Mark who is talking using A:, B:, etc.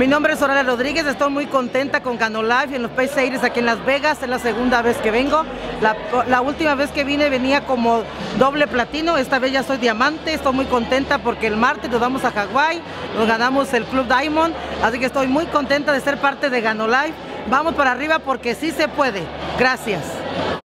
A: Mi nombre es Soraya Rodríguez, estoy muy contenta con Gano Life en los Pace Series aquí en Las Vegas. Es la segunda vez que vengo. La última vez que vine venía como doble platino, esta vez ya soy diamante. Estoy muy contenta porque el martes nos vamos a Hawái, nos ganamos el Club Diamond, así que estoy muy contenta de ser parte de Gano Life. Vamos para arriba porque sí se puede. Gracias.